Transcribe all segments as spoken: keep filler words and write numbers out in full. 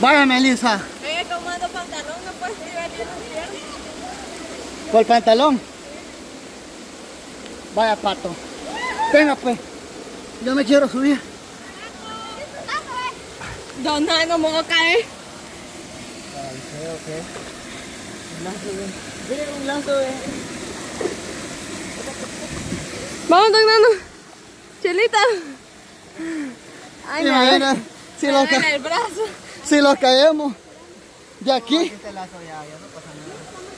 Vaya, Melissa. Venga, tomando pantalón, no puedes tirar bien los piernas. ¿Por el pantalón? Vaya, Pato. Venga, pues. Yo me quiero subir. ¿Dónde no me voy a caer? Ok, ok. Un lazo de... Mire, un lazo de... Vamos, don Nano. Chelita. Ay, Mira, me mira, si me lo duele ca... el brazo. si lo caemos de aquí. Este lazo ya, ya no pasa nada.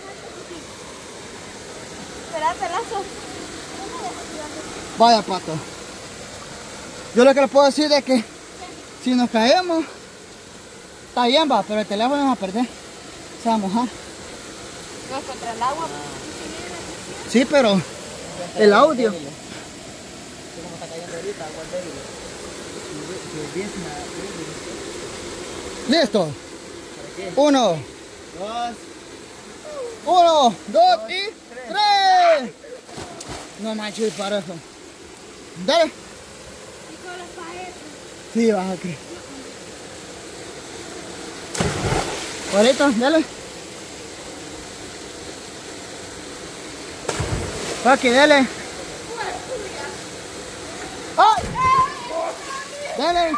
Espérate, lazo. Vaya, Pato. Yo lo que les puedo decir es que si nos caemos, está bien, va, pero el teléfono vamos a perder. Se va a mojar. No, contra el agua. Sí, pero el audio. Como está cayendo ahorita, agua débil. Si hubiese una... ¿Listo? Uno. Dos. Uno, dos y tres. No manches, para eso. Dale. Sí, vas a creer. Ahorita, dale. Aquí, dale. ¡Ay! Dale.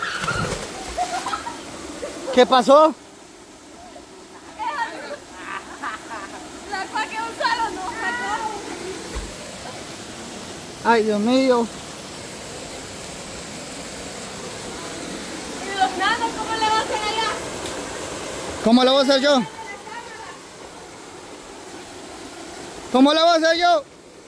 ¿Qué pasó? La paque un solo no sacó. Ay, Dios mío. ¿Y los nanos cómo le va a hacer allá? ¿Cómo lo voy a hacer yo? ¿Cómo lo voy a hacer yo?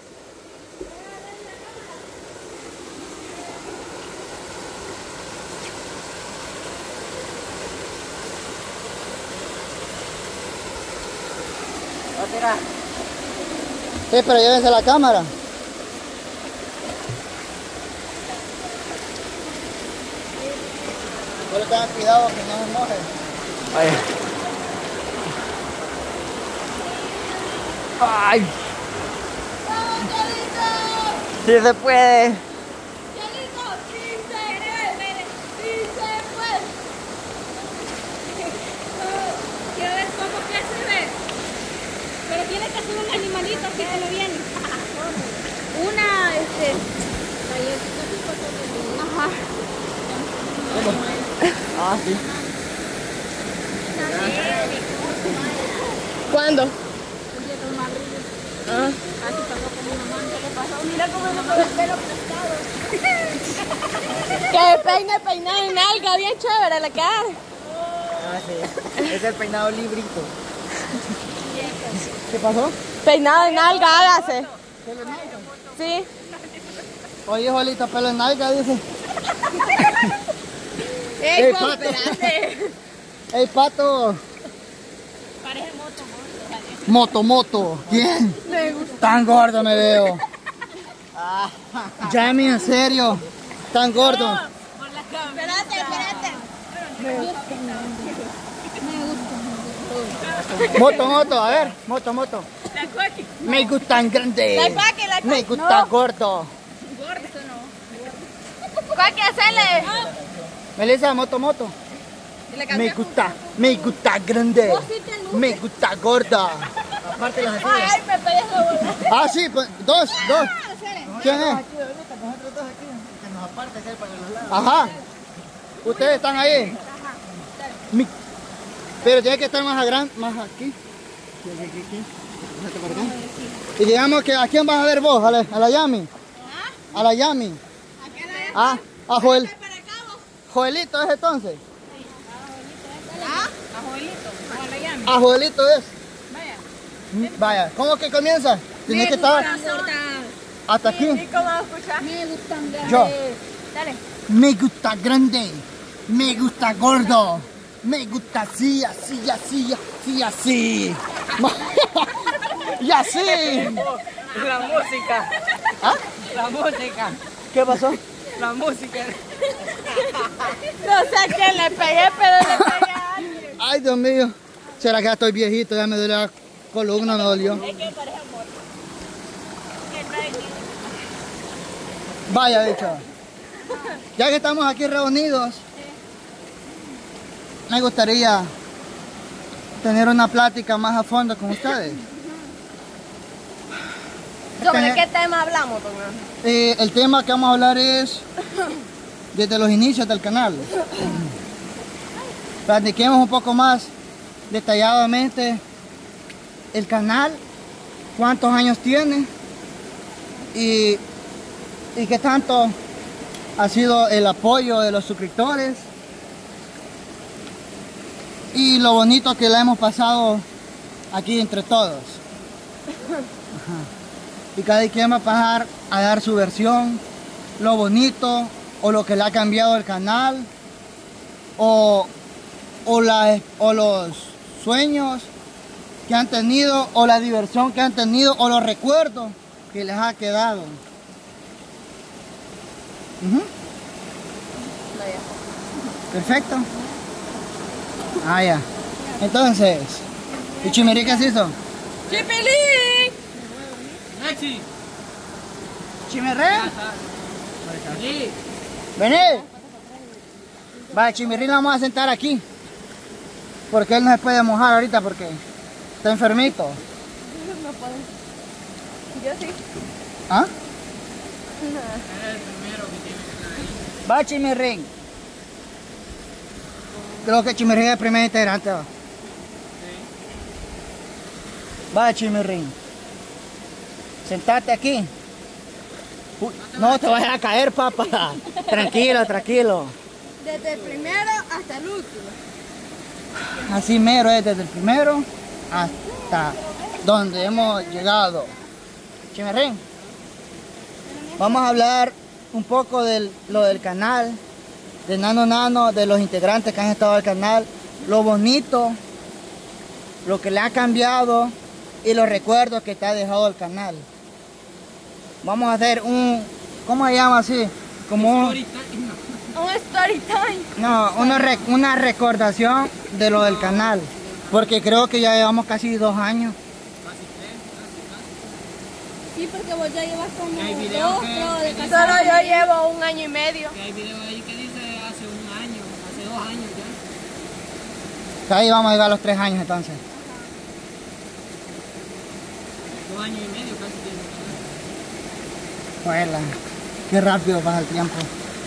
Va a tirar. Sí, pero llévense la cámara. Solo tengan cuidado que no se mojen. Vaya. ¡Ay! ¡Vamos, Chelito! ¡Sí se puede! ¡Chelito! ¡Sí se puede! ¡Sí se puede! Quiero ver cómo que se ve. Pero tiene que ser un animalito que se lo viene. Una, este... Ajá. Ah, sí. ¿Cuándo? Ah. Mira cómo me pone el pelo prestado. Que peine peinado en alga, bien chévere la cara. Ah, sí. Es el peinado librito. ¿Qué pasó? Peinado en alga, hágase. Sí. Oye, Juanita, pelo en nalga, dice. ¡Ey, Ey, Pato! Pato. Espérate. ¡Ey, Pato! Parece moto, Moto, moto. ¿Quién? Me gusta. Tan gordo me veo. Yami, en serio. Tan gordo. Por la cámara. Espérate, espérate. Me gusta. Me gusta. Moto, moto, a ver. Moto, moto. La cuequi. Me gustan grandes. La cuequi, la cuequi. Me gusta gordo. Gordo, no. Cuequi, hacele. Melissa, moto, moto. Me gusta, me gusta grande. Me gusta gorda. Aparte las así. Ay, me pegué la bola. Ah, sí, pues, dos, dos. ¿Quién es? Aquí, ahorita, nosotros dos aquí. Que nos aparte que hay para los lados. Ajá. Ustedes están ahí. Mi- Pero tiene que estar más, gran... más aquí. Aquí, aquí, aquí. Déjate por acá. Y digamos que ¿a quién vas a ver vos? ¿A la, a la Yami? ¿A la Yami? Ah, a Joel. Joelito es entonces. ¿Ah? A Joelito. ¿Cómo le llaman? A Joelito es. Vaya. Mm, Vaya, ¿cómo que comienza? Tienes que estar hasta ¿Y aquí. cómo va a escuchar? Me gustan grandes. Yo. Dale. Me gusta grande. Me gusta gordo. Me gusta así, así, así, así, así. Y así. La música. ¿Ah? La música. ¿Qué pasó? La música. No sé a quién le pegué, pero le pegué a alguien. Ay, Dios mío. ¿Será que ya estoy viejito? Ya me duele la columna, me dolió. Es que parece amor. Que trae aquí. Vaya, bicho. Ya que estamos aquí reunidos, me gustaría tener una plática más a fondo con ustedes. ¿Sobre qué tema hablamos, don Ángel? Eh, el tema que vamos a hablar es desde los inicios del canal. Platiquemos un poco más detalladamente el canal, cuántos años tiene y, y qué tanto ha sido el apoyo de los suscriptores y lo bonito que la hemos pasado aquí entre todos. Ajá. Y cada quien va a pasar a dar su versión, lo bonito o lo que le ha cambiado el canal o, o, la, o los sueños que han tenido o la diversión que han tenido o los recuerdos que les ha quedado. Uh-huh. Perfecto. Ah, ya. Entonces, ¿y Chimirí qué se hizo? ¡Chipilín! ¡Maxi! ¿Chimirré? Sí. Vení. Va, Chimirí lo vamos a sentar aquí. Porque él no se puede mojar ahorita porque está enfermito. No puedo. Yo sí. ¿Ah? Era el primero que tiene que estar ahí. Va, Chimirín. Creo que Chimirín es el primer integrante. Va, Sí. va Chimirín. Sentate aquí. Uy, no te vayas a caer, papá. Tranquilo, tranquilo. Desde el primero hasta el último. Así mero es desde el primero hasta donde hemos llegado. Chimirín, vamos a hablar un poco de lo del canal, de Nano Nano, de los integrantes que han estado al canal, lo bonito, lo que le ha cambiado y los recuerdos que te ha dejado el canal. Vamos a hacer un, ¿cómo se llama así? Como un, Un story time. no, una, rec- una recordación de lo del canal, porque creo que ya llevamos casi dos años. Sí, porque vos ya llevas como Y hay videos dos, que- creo, que de dicen- casado. Solo yo llevo un año y medio. Y hay videos ahí que dice hace un año, hace dos años ya. Ahí vamos a llegar a los tres años entonces. Dos años y medio casi tiene. Juela, qué rápido pasa el tiempo.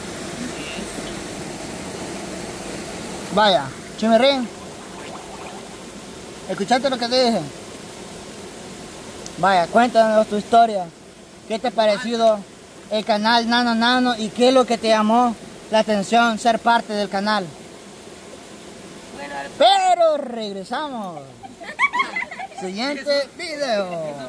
Vaya, Chimirín, ¿escuchaste lo que te dije? Vaya, cuéntanos tu historia. ¿Qué te ha parecido el canal Nano Nano y qué es lo que te llamó la atención ser parte del canal? Pero regresamos. Siguiente video.